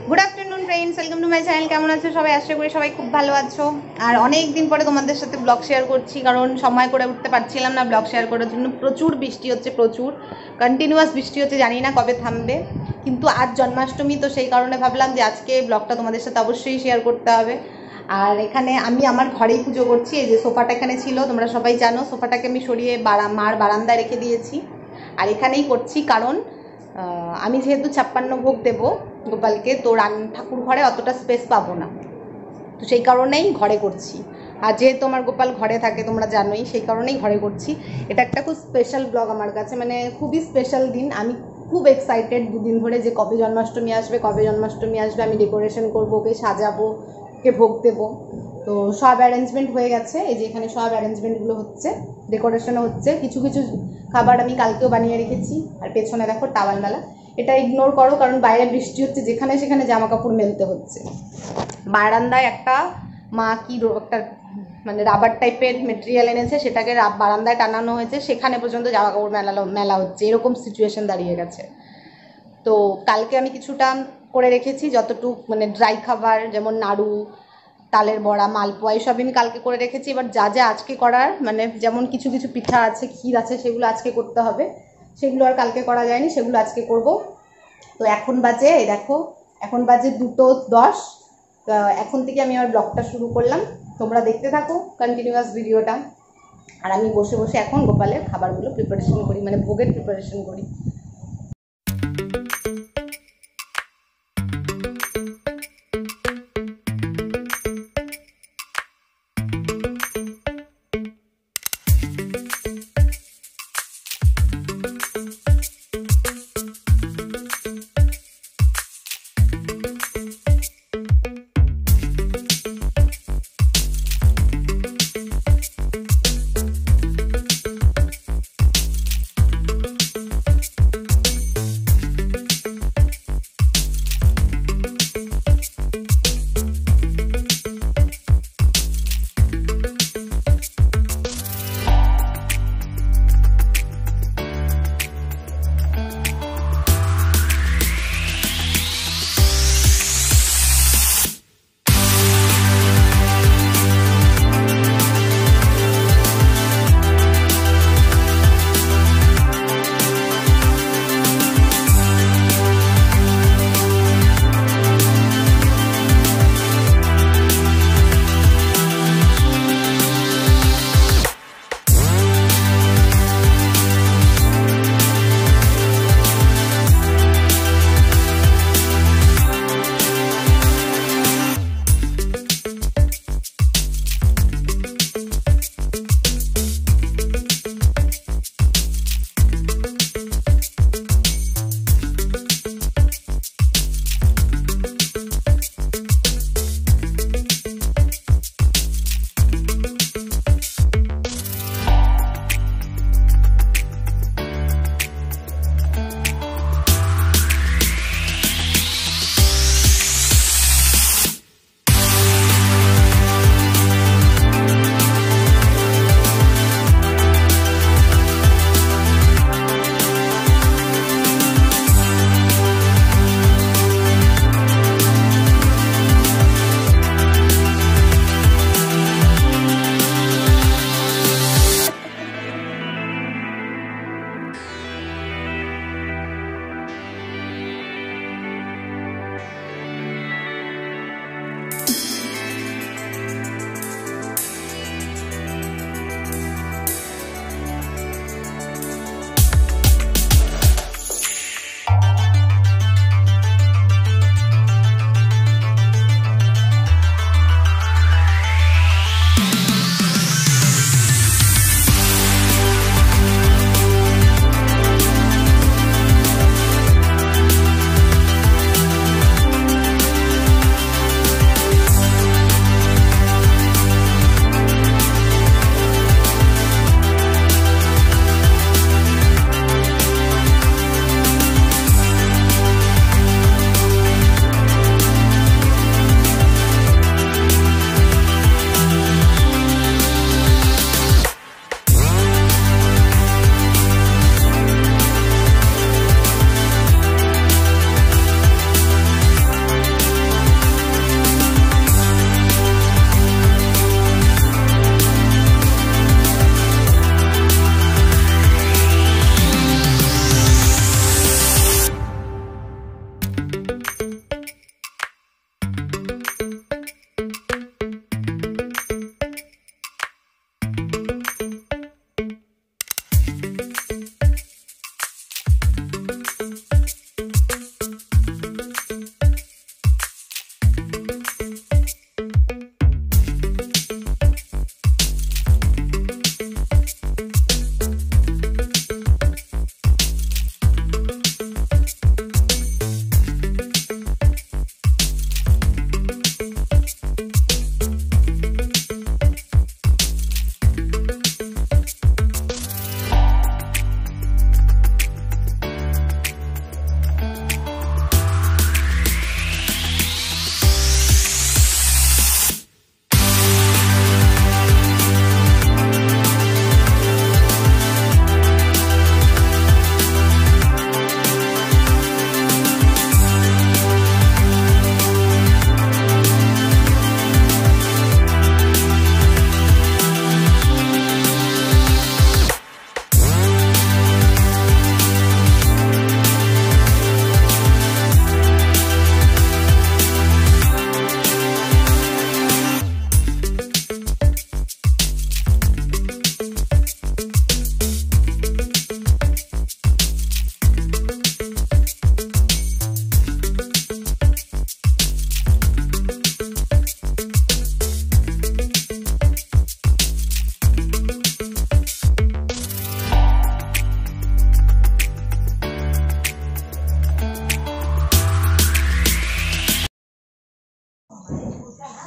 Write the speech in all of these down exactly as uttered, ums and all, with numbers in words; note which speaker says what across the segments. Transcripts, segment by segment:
Speaker 1: Good afternoon friends, welcome to my channel. কেমন আছো সবাই? আশা করি সবাই খুব ভালো আছো। আর অনেক দিন পরে তোমাদের সাথে ব্লগ শেয়ার করছি, কারণ সময় করে উঠতে পারছিলাম না ব্লগ শেয়ার করার জন্য। প্রচুর বৃষ্টি হচ্ছে, প্রচুর কন্টিনিউয়াস বৃষ্টি হচ্ছে, জানি না কবে থামবে। কিন্তু আজ জন্মাষ্টমী, তো সেই কারণে ভাবলাম যে আজকে ব্লগটা তোমাদের সাথে অবশ্যই শেয়ার করতে হবে। আর এখানে আমি আমার ঘরেই পুজো করছি। এই যে সোফাটা এখানে ছিল, তোমরা সবাই জানো, সোফাটাকে আমি সরিয়ে বারা মার বারান্দায় রেখে দিয়েছি। আর এখানেই করছি, কারণ আমি যেহেতু ছাপ্পান্ন ভোগ দেবো গোপালকে, তো রান ঠাকুর ঘরে অতটা স্পেস পাবো না, তো সেই কারণেই ঘরে করছি। আর যেহেতু আমার গোপাল ঘরে থাকে তোমরা জানোই, সেই কারণেই ঘরে করছি। এটা একটা খুব স্পেশাল ব্লগ আমার কাছে, মানে খুবই স্পেশাল দিন। আমি খুব এক্সাইটেড দুদিন ধরে যে কবে জন্মাষ্টমী আসবে, কবে জন্মাষ্টমী আসবে। আমি ডেকোরেশন করবো, ওকে সাজাবো, ওকে ভোগ দেবো। তো সব অ্যারেঞ্জমেন্ট হয়ে গেছে। এই যে এখানে সব অ্যারেঞ্জমেন্টগুলো হচ্ছে, ডেকোরেশনও হচ্ছে। কিছু কিছু খাবার আমি কালকেও বানিয়ে রেখেছি। আর পেছনে দেখো টাওয়াল মেলা, এটা ইগনোর করো, কারণ বাইরে বৃষ্টি হচ্ছে, যেখানে সেখানে জামা কাপড় মেলতে হচ্ছে। বারান্দায় একটা মা কি একটা মানে রাবার টাইপের মেটেরিয়াল এনেছে, সেটাকে বারান্দায় টানানো হয়েছে, সেখানে পর্যন্ত জামা কাপড় মেলানো মেলা হচ্ছে, এরকম সিচুয়েশন দাঁড়িয়ে গেছে। তো কালকে আমি কিছুটা করে রেখেছি, যতটুক মানে ড্রাই খাবার, যেমন নাড়ু, তালের বড়া, মালপোয়া, এইসব আমি কালকে করে রেখেছি। এবার যা যা আজকে করার, মানে যেমন কিছু কিছু পিঠা আছে, ক্ষীর আছে, সেগুলো আজকে করতে হবে। সেগুলো আর কালকে করা যায়নি, সেগুলো আজকে করব। তো এখন বাজে, এই দেখো, এখন বাজে দুটো দশ। এখন থেকে আমি আমার ব্লগটা শুরু করলাম, তোমরা দেখতে থাকো কন্টিনিউয়াস ভিডিওটা। আর আমি বসে বসে এখন গোপালের খাবারগুলো প্রিপারেশন করি, মানে ভোগের প্রিপারেশন করি।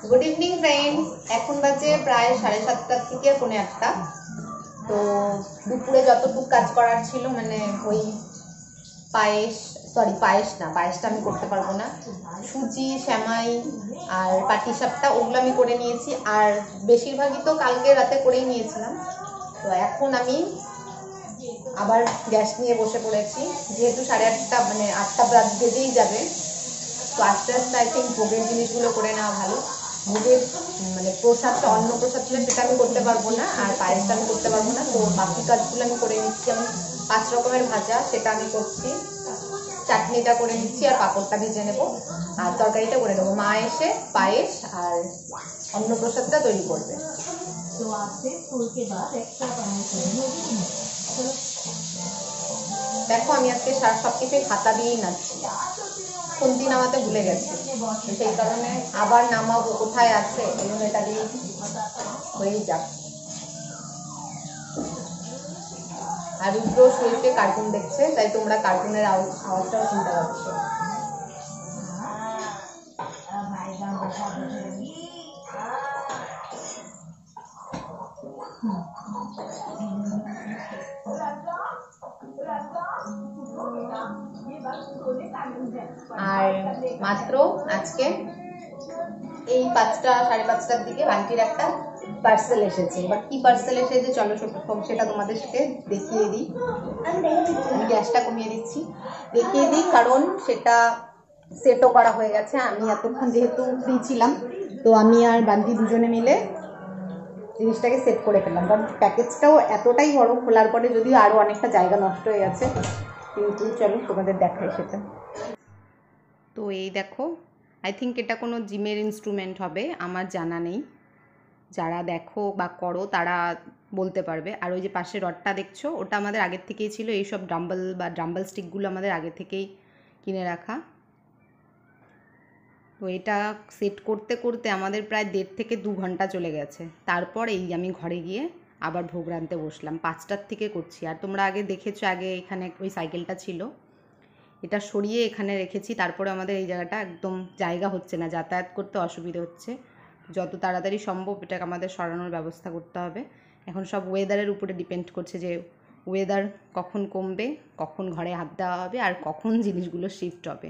Speaker 1: গুড ইভিনিং ফ্রেন্ডস, এখন বাজে প্রায় সাড়ে সাতটার থেকে পৌনে আটটা। তো দুপুরে যতটুকু কাজ করার ছিল, মানে ওই পায়েস, সরি পায়েস না, পায়েসটা আমি করতে পারবো না, সুজি, শ্যামাই আর পাটিসাপটা, ওগুলো আমি করে নিয়েছি। আর বেশিরভাগই তো কালকে রাতে করেই নিয়েছিলাম। তো এখন আমি আবার গ্যাস নিয়ে বসে পড়েছি, যেহেতু সাড়ে আটটা মানে আটটা বেজেই যাবে। তো আস্তে আস্তে আই থিঙ্ক ভোগের জিনিসগুলো করে নেওয়া ভালো। ভোগের মানে প্রসাদটা, অন্য প্রসাদ ছিল সেটা আমি করতে পারবো না, আর পায়েসটা আমি করতে পারবো না। তো বাকি কাজগুলো আমি করে নিচ্ছি। যেমন পাঁচ রকমের ভাজা, সেটা আমি করছি, চাটনিটা করে নিচ্ছি, আর পাঁপড়টা ভেজে নেবো, আর তরকারিটা করে নেবো। মা এসে পায়েস আর অন্য প্রসাদটা তৈরি করবে। দেখো আমি আজকে সব কিছুই খাতা দিয়েই নাচছি, খুন্তি নামাতে ভুলে গেছি, সেই কারণে আবার নামাবো, কোথায় আছে, এগুলো এটা দিয়ে হয়েই যাক। আর রুদ্র শুয়েছে, কার্টুন দেখছে, তাই তোমরা কার্টুনের আওয়াজটাও শুনতে পাচ্ছ। আর মাত্র আজকে এই পাঁচটা সাড়ে পাঁচটার দিকে বান্টির একটা পার্সেল এসেছে। এবার কি পার্সেল এসেছে চলো সেটা তোমাদের সাথে দেখিয়ে দিই। আমি গ্যাসটা কমিয়ে দিচ্ছি, দেখিয়ে দিই, কারণ সেটা সেটও করা হয়ে গেছে। আমি এতক্ষণ যেহেতু ফ্রি ছিলাম, তো আমি আর বান্টি দুজনে মিলে জিনিসটাকে সেট করে ফেললাম। কারণ প্যাকেজটাও এতটাই বড়, খোলার পরে যদিও আরও অনেকটা জায়গা নষ্ট হয়ে গেছে, কিন্তু চলো তোমাদের দেখাই সেটা। তো এই দেখো, আই থিঙ্ক এটা কোনো জিমের ইনস্ট্রুমেন্ট হবে, আমার জানা নেই। যারা দেখো বা করো তারা বলতে পারবে। আর ওই যে পাশে রডটা দেখছো, ওটা আমাদের আগের থেকেই ছিল। এইসব ডাম্বল বা ডাম্বল স্টিকগুলো আমাদের আগে থেকেই কিনে রাখা। তো এটা সেট করতে করতে আমাদের প্রায় দেড় থেকে দু ঘন্টা চলে গেছে। তারপর এই আমি ঘরে গিয়ে আবার ভোগ রাঁধতে বসলাম, পাঁচটার থেকে করছি। আর তোমরা আগে দেখেছো, আগে এখানে ওই সাইকেলটা ছিল, এটা সরিয়ে এখানে রেখেছি। তারপরে আমাদের এই জায়গাটা একদম জায়গা হচ্ছে না, যাতায়াত করতে অসুবিধে হচ্ছে। যত তাড়াতাড়ি সম্ভব এটাকে আমাদের সরানোর ব্যবস্থা করতে হবে। এখন সব ওয়েদারের উপরে ডিপেন্ড করছে, যে ওয়েদার কখন কমবে, কখন ঘরে হাত দেওয়া হবে, আর কখন জিনিসগুলো শিফট হবে।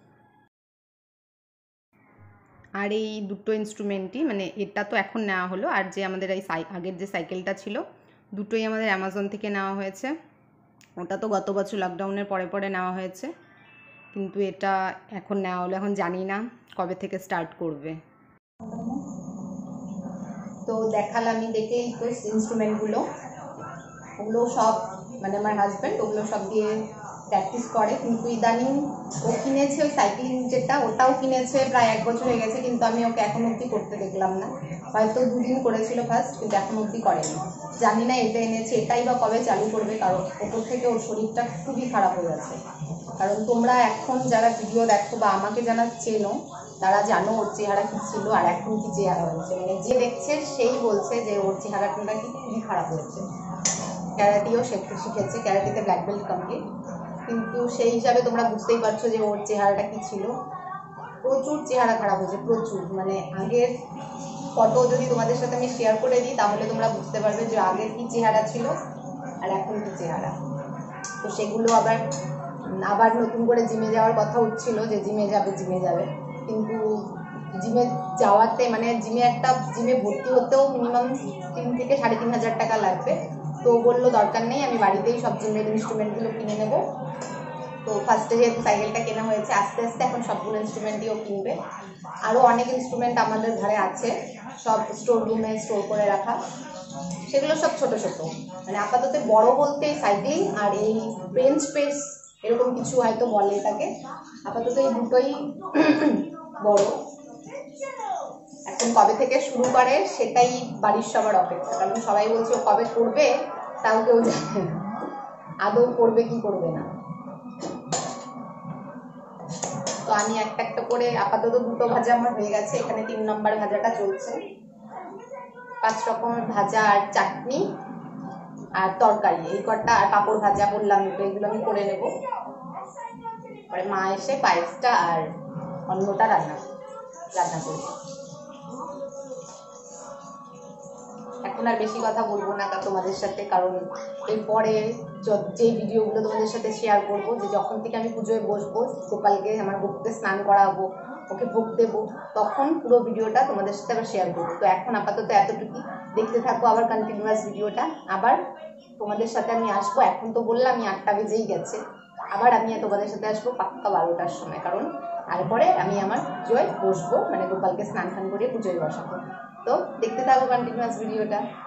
Speaker 1: আর এই দুটো ইনস্ট্রুমেন্টই, মানে এটা তো এখন নেওয়া হলো, আর যে আমাদের এই আগের যে সাইকেলটা ছিল, দুটোই আমাদের অ্যামাজন থেকে নেওয়া হয়েছে। ওটা তো গত বছর লকডাউনের পরে পরে নেওয়া হয়েছে, কিন্তু এটা এখন নেওয়া হলো। এখন জানি না কবে থেকে স্টার্ট করবে। তো দেখালামই, দেখেই তো ইনস্ট্রুমেন্টগুলো, ওগুলো সব মানে আমার হাজব্যান্ড ওগুলো সব দিয়ে প্র্যাকটিস করে। কিন্তু ইদানিং ও কিনেছে ওই সাইকেল যেটা, ওটাও কিনেছে প্রায় এক বছর হয়ে গেছে, কিন্তু আমি ওকে এখন অবধি করতে দেখলাম না। হয়তো দুদিন করেছিল ফার্স্ট, কিন্তু এখন অবধি করেনি। জানি না এটা এনেছে এটাই বা কবে চালু করবে, কারণ ওপর থেকে ওর শরীরটা খুবই খারাপ হয়ে গেছে। কারণ তোমরা এখন যারা ভিডিও দেখো বা আমাকে যারা চেনো, তারা জানো ওর চেহারা কী ছিল আর এখন কি চেহারা হয়েছে। মানে যে দেখছে সেই বলছে যে ওর চেহারাটা নাকি খুবই খারাপ হয়েছে। ক্যারাটিও শিখেছে, ক্যারাটিতে ব্ল্যাক বেল্ট কমপ্লিট, কিন্তু সেই হিসাবে তোমরা বুঝতেই পারছো যে ওর চেহারাটা কি ছিল। প্রচুর চেহারা খারাপ হয়েছে, প্রচুর। মানে আগের ফটো যদি তোমাদের সাথে আমি শেয়ার করে দিই, তাহলে তোমরা বুঝতে পারবে যে আগের কি চেহারা ছিল আর এখন কি চেহারা। তো সেগুলো আবার আবার নতুন করে জিমে যাওয়ার কথা উঠছিল, যে জিমে যাবে জিমে যাবে কিন্তু জিমে যাওয়াতে মানে জিমে একটা জিমে ভর্তি হতেও মিনিমাম তিন থেকে সাড়ে তিন হাজার টাকা লাগবে। তো বললো দরকার নেই, আমি বাড়িতেই সব জিমের ইনস্ট্রুমেন্টগুলো কিনে নেব। তো ফার্স্টে যেহেতু সাইকেলটা কেনা হয়েছে, আস্তে আস্তে এখন সবগুলো ইনস্ট্রুমেন্টইও কিনবে। আরও অনেক ইনস্ট্রুমেন্ট আমাদের ঘরে আছে, সব স্টোর রুমে স্টোর করে রাখা। সেগুলো সব ছোট ছোট, মানে আপাতত বড় বলতে সাইক্লিং আর এই বেঞ্চ প্রেস এরকম কিছু হয়তো বলে এটাকে। আপাতত এই দুটোই বড়। এখন কবে থেকে শুরু করে সেটাই বাড়ির সবার অপেক্ষা, কারণ সবাই বলছে ও কবে করবে, তাও কেউ জানে না আদৌ করবে কি করবে না। তো আমি একটা একটা করে, আপাতত দুটো ভাজা আমার হয়ে গেছে, এখানে তিন নম্বর ভাজাটা চলছে। পাঁচ রকমের ভাজা আর চাটনি আর তরকারি, এই কটা, আর পাঁপড় ভাজা বললাম, তো এগুলো আমি করে নেব। পরে মা এসে পায়েসটা আর অন্যটা রান্না রান্না করবে। এখন আর বেশি কথা বলবো না তোমাদের সাথে, কারণ এরপরে যে ভিডিওগুলো তোমাদের সাথে শেয়ার করবো, যে যখন থেকে আমি পুজোয় বসবো, গোপালকে আমার গোপুকে স্নান করাবো, ওকে ভোগ দেবো, তখন পুরো ভিডিওটা তোমাদের সাথে আবার শেয়ার করবো। তো এখন আপাতত এতটুকুই, দেখতে থাকো আবার কন্টিনিউয়াস ভিডিওটা। আবার তোমাদের সাথে আমি আসবো, এখন তো বললাম আমি আটটা বেজেই গেছে, আবার আমি তোমাদের সাথে আসবো পাক্কা বারোটার সময়, কারণ তারপরে আমি আমার পুজোয় বসবো, মানে গোপালকে স্নান টান করে পুজোয় বসাবো। তো দেখতে থাকো কন্টিনিউয়াস ভিডিওটা।